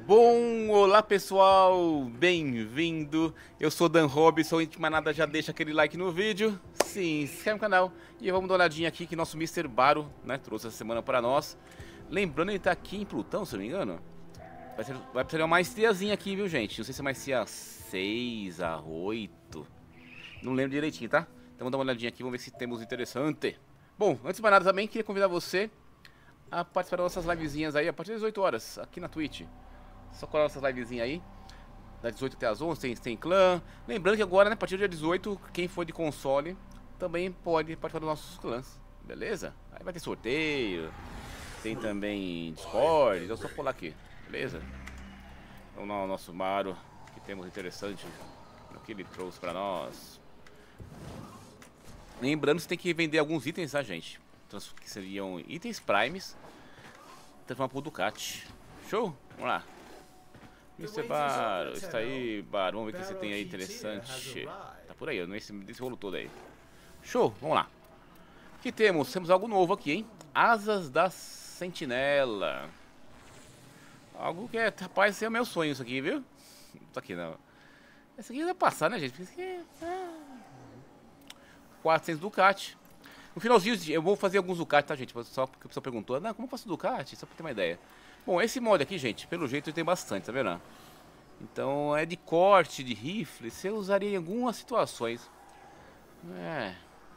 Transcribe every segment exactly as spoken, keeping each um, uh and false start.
Bom, olá pessoal, bem-vindo. Eu sou Dan Robson, e de mais nada já deixa aquele like no vídeo, se inscreve no canal e vamos dar uma olhadinha aqui que nosso mister Baro, né, trouxe essa semana para nós. Lembrando, ele tá aqui em Plutão, se eu não me engano. Vai ser, vai ser uma maestriazinha aqui, viu, gente? Não sei se é maestria seis a oito. Não lembro direitinho, tá? Então vamos dar uma olhadinha aqui, vamos ver se temos interessante. Bom, antes de mais nada também, queria convidar você a participar das nossas livezinhas aí a partir das dezoito horas, aqui na Twitch. Só colar nossas livezinhas aí, das dezoito até as onze, tem, tem clã. Lembrando que agora, né, a partir do dia dezoito, quem for de console também pode participar dos nossos clãs, beleza? Aí vai ter sorteio, tem também Discord, então é só colar aqui, beleza? Então o nosso Maro, que temos interessante no que ele trouxe pra nós. Lembrando que você tem que vender alguns itens, tá, gente? Que seriam itens primes, transformar pro Ducati. Show? Vamos lá. mister Baro, está aí, Baro. Vamos ver o que você tem aí interessante. Tá por aí, nesse, nesse rolo todo aí. Show, vamos lá. O que temos? Temos algo novo aqui, hein? Asas da Sentinela. Algo que é, rapaz, esse é o meu sonho isso aqui, viu? Não tá aqui não. Esse aqui vai passar, né, gente? Porque esse aqui é... quatrocentos Ducati. No finalzinho, eu vou fazer alguns Ducati, tá, gente? Só porque a pessoa perguntou, não, como eu faço Ducati? Só pra ter uma ideia. Bom, esse mod aqui, gente, pelo jeito ele tem bastante, tá vendo? Então é de corte, de rifle, você usaria em algumas situações. É.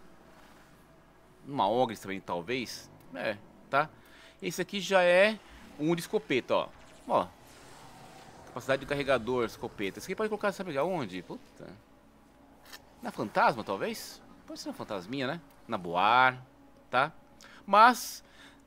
Uma Ogres também, talvez. É, tá? Esse aqui já é um de escopeta, ó. Ó. Capacidade de carregador, escopeta. Esse aqui pode colocar, sabe aonde? Puta. Na Fantasma, talvez? Pode ser na Fantasminha, né? Na Boar, tá? Mas...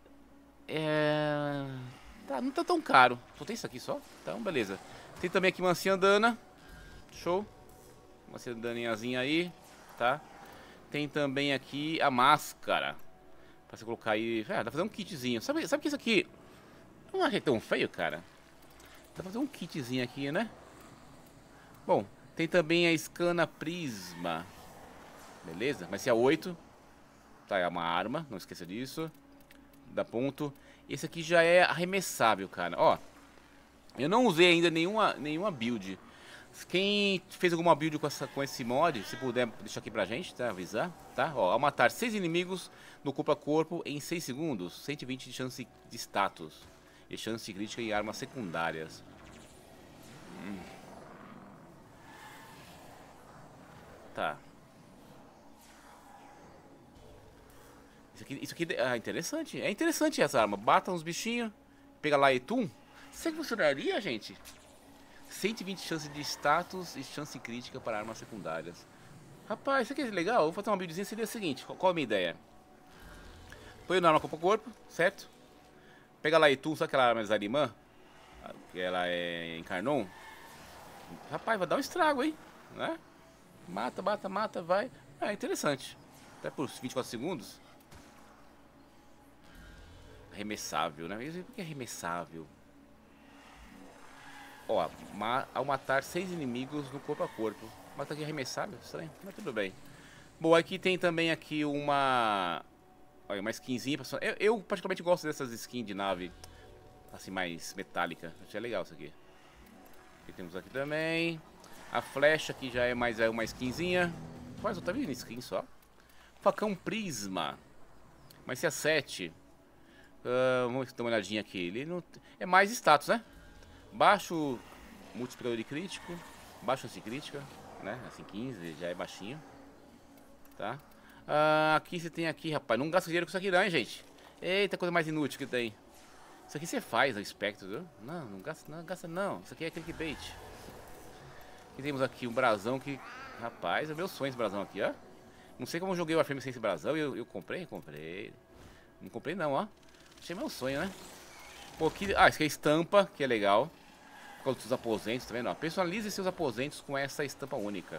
É... Tá, não tá tão caro. Só tem isso aqui só? Então, beleza. Tem também aqui uma anciandana. Show. Uma anciandanazinha aí, tá? Tem também aqui a máscara. Pra você colocar aí... Ah, dá pra fazer um kitzinho. Sabe, sabe que isso aqui... Não é tão feio, cara? Dá pra fazer um kitzinho aqui, né? Bom, tem também a Scana Prisma. Beleza? Mas se é oito. Tá, é uma arma. Não esqueça disso. Dá ponto. Esse aqui já é arremessável, cara. Ó, eu não usei ainda nenhuma, nenhuma build. Quem fez alguma build com, essa, com esse mod, se puder deixar aqui pra gente, tá? Avisar, tá? Ó, ao matar seis inimigos no corpo a corpo em seis segundos, cento e vinte de chance de status. E chance crítica em armas secundárias. Hum. Tá. Isso aqui, isso aqui é interessante. É interessante essa arma. Bata uns bichinhos, pega lá e tum. Será que funcionaria, gente? cento e vinte chances de status e chance crítica para armas secundárias. Rapaz, isso aqui é legal. Vou fazer uma buildzinha. Seria o seguinte: qual, qual a minha ideia? Põe na arma corpo a corpo, certo? Pega lá e tum, sabe aquela arma Zarimã? Que ela é encarnou. Rapaz, vai dar um estrago, hein? Né? Mata, mata, mata, vai. É interessante. Até por vinte e quatro segundos. Arremessável, né? Por que é arremessável? Ó, ma ao matar seis inimigos no corpo a corpo. Mata aqui arremessável? Estranho, mas tudo bem. Bom, aqui tem também aqui uma... Olha, uma skinzinha. Eu, eu particularmente gosto dessas skins de nave. Assim, mais metálica. Achei legal isso aqui. Aqui temos aqui também. A flecha aqui já é mais é uma skinzinha. Mas eu tava vendo skin só. Facão Prisma. Mas se é sete... Uh, vamos dar uma olhadinha aqui. Ele não... É mais status, né? Baixo multiplicador de crítico. Baixo anticrítica, né? Assim, quinze, já é baixinho. Tá? Uh, aqui você tem aqui, rapaz. Não gasta dinheiro com isso aqui não, hein, gente. Eita, coisa mais inútil que tem. Isso aqui você faz, o Spectre, viu? Não, não gasta não, gasta não. Isso aqui é clickbait. Aqui temos aqui um brasão que... Rapaz, é meu sonho esse brasão aqui, ó. Não sei como eu joguei o Warframe sem esse brasão. Eu, eu comprei? Comprei. Não comprei não, ó. Achei meu sonho, né? Pô, aqui... Ah, isso aqui é estampa, que é legal. Por causa dos aposentos, tá vendo? Ó, personalize seus aposentos com essa estampa única.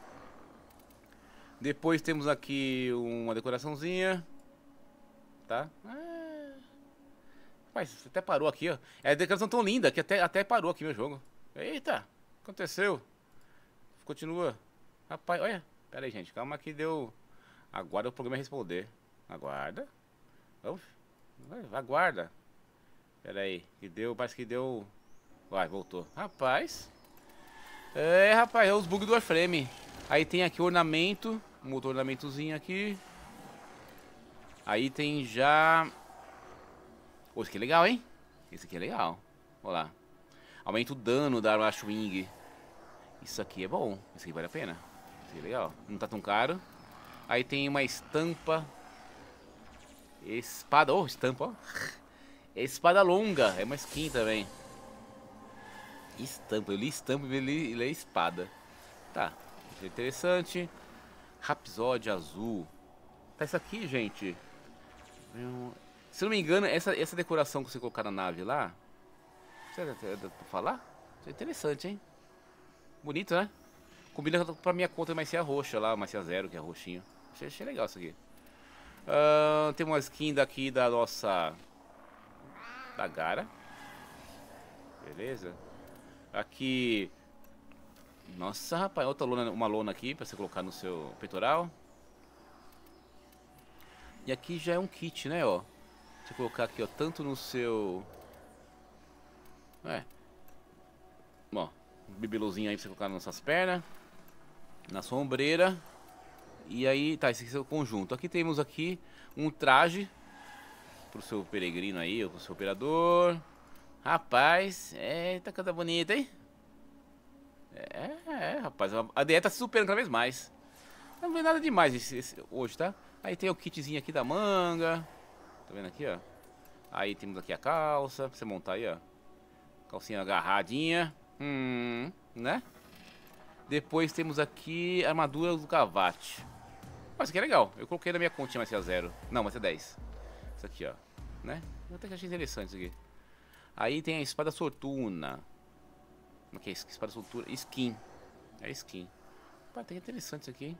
Depois temos aqui uma decoraçãozinha. Tá? Ah... Mas até parou aqui, ó. É a decoração tão linda que até, até parou aqui meu jogo. Eita! Aconteceu? Continua. Rapaz, olha. Pera aí, gente. Calma que deu... Aguarda o programa responder. Aguarda. Vamos... Aguarda. Pera aí, que deu, parece que deu Vai, voltou. Rapaz. É, rapaz, é os bugs do Warframe. Aí tem aqui o ornamento. Um outro ornamentozinho aqui. Aí tem já... Pô, esse aqui é legal, hein? Esse aqui é legal. Olha lá. Aumenta o dano da arma Wing. Isso aqui é bom. Isso aqui vale a pena. Isso aqui é legal. Não tá tão caro. Aí tem uma estampa. Espada. Oh, estampa, ó. É espada longa. É uma skin também. Estampa. Eu li estampa e li, li espada. Tá. Isso é interessante. Rapsódia azul. Tá, isso aqui, gente. Se não me engano, essa, essa decoração que você colocar na nave lá. Você dá pra falar? Isso é interessante, hein? Bonito, né? Combina pra minha conta mais ser a roxa lá, mais ser a zero, que é roxinho. Achei, achei legal isso aqui. Uh, tem uma skin daqui da nossa... Da Gara. Beleza. Aqui... Nossa, rapaz, outra lona, uma lona aqui pra você colocar no seu peitoral. E aqui já é um kit, né, ó. Você colocar aqui, ó, tanto no seu... É. Ó, um bibelozinho aí pra você colocar nas suas pernas. Na sua ombreira. E aí, tá, esse aqui é o conjunto. Aqui temos aqui um traje pro seu peregrino aí, ou pro seu operador. Rapaz, eita, coisa bonita, hein? É, é, rapaz, a D E tá se superando cada vez mais. Não vê nada demais esse, esse, hoje, tá? Aí tem o kitzinho aqui da manga. Tá vendo aqui, ó? Aí temos aqui a calça, pra você montar aí, ó. Calcinha agarradinha. Hum, né? Depois temos aqui a armadura do Cavate. Mas isso aqui é legal. Eu coloquei na minha continha, vai ser a zero. Não, vai ser dez. Isso aqui, ó. Né? Eu até que achei interessante isso aqui. Aí tem a espada sortuna. O que é isso? Espada sortuna? Skin. É skin. Pô, até que interessante isso aqui, hein?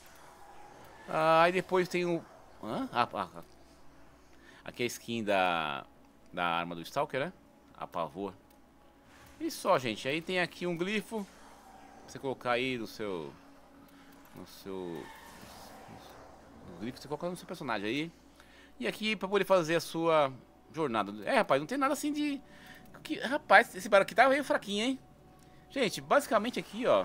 Ah, aí depois tem o... Hã? Ah, ah, ah. Aqui é a skin da... Da arma do Stalker, né? A pavor. E só, gente. Aí tem aqui um glifo. Pra você colocar aí no seu... No seu... No glifo, você coloca no seu personagem aí. E aqui pra poder fazer a sua jornada. É, rapaz, não tem nada assim de... Que, rapaz, esse barulho aqui tá meio fraquinho, hein? Gente, basicamente aqui, ó.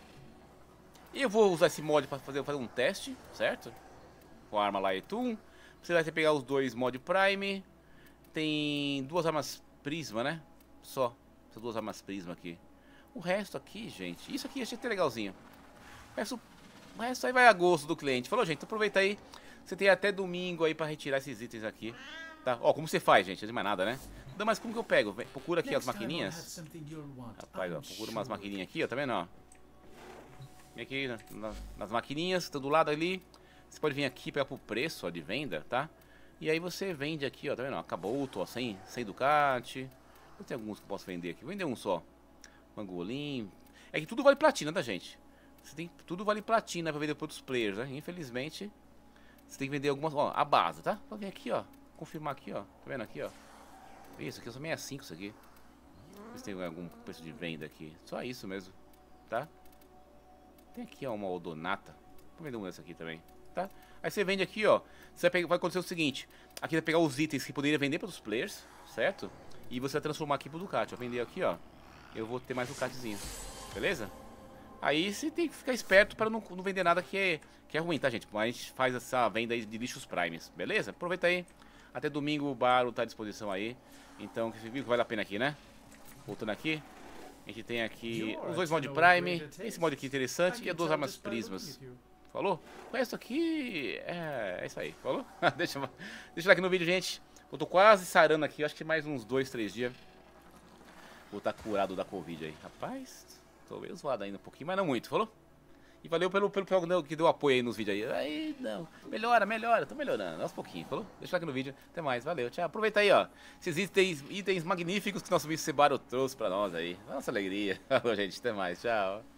Eu vou usar esse mod pra fazer, fazer um teste, certo? Com a arma Laetun. Você vai ter que pegar os dois mod Prime. Tem duas armas Prisma, né? Só. Essas duas armas Prisma aqui. O resto aqui, gente. Isso aqui eu achei até legalzinho. O resto, o resto aí vai a gosto do cliente. Falou, gente? Então aproveita aí. Você tem até domingo aí pra retirar esses itens aqui. Tá? Ó, como você faz, gente? Não tem mais nada, né? Não, mas como que eu pego? Procura aqui as maquininhas. Rapaz, ó, procura umas maquininhas aqui, ó. Tá vendo, ó? Vem aqui na, na, nas maquininhas, que estão do lado ali. Você pode vir aqui pegar pro preço, ó, de venda, tá? E aí você vende aqui, ó, tá vendo? Ó, acabou, ó, sem, sem Ducati. Eu tenho alguns que eu posso vender aqui. Vou vender um só. Mangolim. É que tudo vale platina, tá, gente? Você tem, tudo vale platina pra vender para outros players, né? Infelizmente, você tem que vender algumas... Ó, a base, tá? Pode vir aqui, ó. Confirmar aqui, ó. Tá vendo aqui, ó? Isso aqui é só sessenta e cinco, isso aqui. Ver se tem algum preço de venda aqui. Só isso mesmo, tá? Tem aqui, ó, uma odonata. Vou vender um dessa aqui também, tá? Aí você vende aqui, ó. Você vai, pegar, vai acontecer o seguinte. Aqui vai pegar os itens que poderia vender para os players, certo? E você vai transformar aqui pro Ducati. Ó, vender aqui, ó. Eu vou ter mais Ducatizinho. Beleza? Aí você tem que ficar esperto para não, não vender nada que é, que é ruim, tá, gente? Mas a gente faz essa venda aí de lixos primes. Beleza? Aproveita aí. Até domingo o bar tá à disposição aí. Então, que viu que vale a pena aqui, né? Voltando aqui. A gente tem aqui os dois mods Prime. Esse mod aqui interessante. E as duas armas prismas. Falou? O resto aqui é, é isso aí. Falou? deixa, deixa like no vídeo, gente. Eu tô quase sarando aqui. Eu acho que mais uns dois, três dias vou estar curado da Covid aí. Rapaz, tô meio zoado ainda um pouquinho, mas não muito. Falou? E valeu pelo, pelo pessoal que deu apoio aí nos vídeos aí. Aí, não. Melhora, melhora. Tô melhorando. Aos pouquinhos. Falou? Deixa like no vídeo. Até mais. Valeu. Tchau. Aproveita aí, ó. Esses itens, itens magníficos que nosso amigo Sebaro trouxe pra nós aí. Nossa alegria. Falou, gente. Até mais. Tchau.